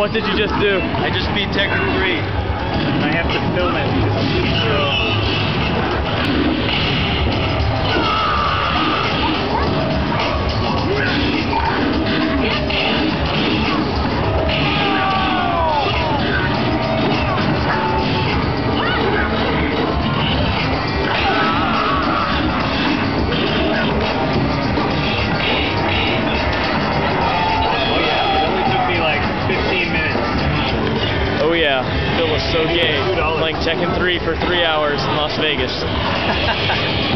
what did you just do? I just beat Tekken 3. And I have to film it Oh yeah, Phil was so gay, playing Tekken 3 for 3 hours in Las Vegas.